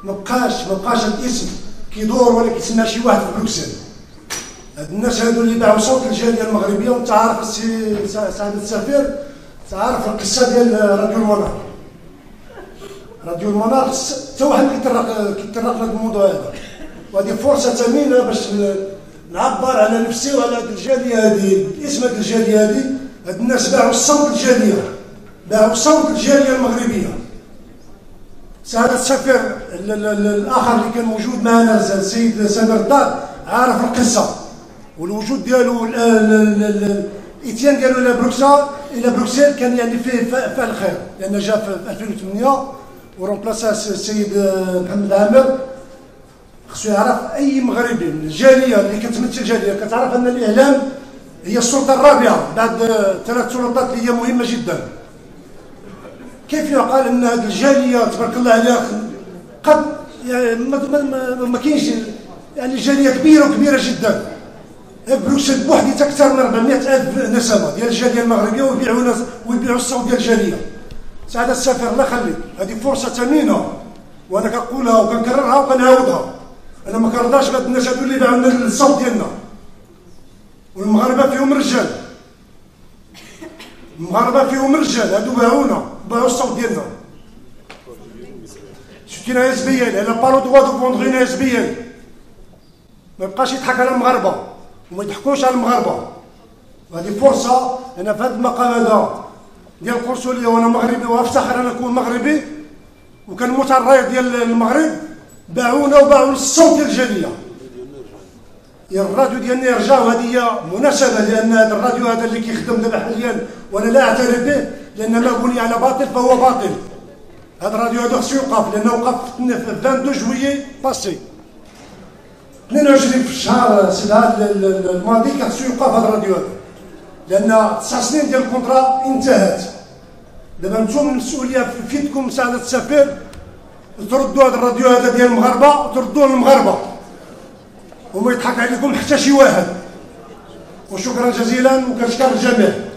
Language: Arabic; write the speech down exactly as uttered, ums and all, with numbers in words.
مبقاش مبقاش الاسم كيدور ولا كيتسنى شي واحد في بروكسل. هاد الناس هادو اللي باعوا صوت الجاليه المغربيه، وانت عارف السي سعاده السفير، انت عارف القصه ديال راديو المنار. راديو المنار حتى واحد كيتطرق كيتطرق لهاد الموضوع هذا، وهذه فرصه ثمينه باش نعبر على نفسي وعلى هاد الجاليه هادي، باسم هاد الجاليه هادي. هاد الناس باعوا صوت الجاليه، باعوا صوت الجاليه المغربيه. سعاده السفير الاخر اللي كان موجود معنا السيد سامر الدار عارف القصه، والوجود ديالو الاتيان ديالو الى بروكسل الى بروكسل كان يعني فيه فعل خير، لان جا في ألفين وثمانية ورمبلاسا السيد محمد عامر. خصو يعرف اي مغربي من الجاليه اللي كتمثل الجاليه كتعرف ان الاعلام هي السلطه الرابعه بعد ثلاث سلطات اللي هي مهمه جدا. كيف يقال ان هذه الجاليه تبارك الله عليها قد يعني ما, ما, ما كاينش يعني جاليه كبيره وكبيره جدا. بروكسل بوحدها اكثر من أربعمائة ألف نسمه ديال الجاليه المغربيه ويبيعوا ويبيعوا الصوت ديال الجاليه. سعاده السفير الله يخليك، هذه فرصه ثمينه وانا كنقولها وكنكررها وكنعاودها. انا ما كنرضاش بهاد الناس هادو اللي باعوا لنا الصوت ديالنا، والمغاربه فيهم رجال، المغاربه فيهم رجال هادو باعونا باعوا الصوت ديالنا. شفتينا اس بي ال على بارو دو دو فوندغينا اس بي ال، ما يبقاش يضحك على المغاربه وما يضحكوش على المغاربه. وهذه فرصه انا في هذا المقام هذا ديال القنصليه وانا مغربي وافتخر ان اكون مغربي وكنموت على الرايه ديال المغرب. باعونا وباعوا الصوت ديال الجاليه. يا الراديو ديالنا يرجع، وهذه هي مناسبه لان هذا الراديو هذا اللي كيخدم دابا حاليا وانا لا اعترف به، لان ما بني على باطل فهو باطل. هذا الراديو هذا خصو يوقف، لانه وقف في اثنين وعشرين جويي باسي اثنين وعشرين في الشهر سبعة الماضي كان خصو يوقف هذا الراديو هذا، لان تسع سنين ديال الكونترا انتهت. دابا نتوما المسؤوليه في يدكم سعاده السفير، تردوا هذا الراديو هذا ديال المغاربه وتردوه للمغاربه وما يضحك عليكم حتى شي واحد. وشكرا جزيلا وكنشكر الجميع.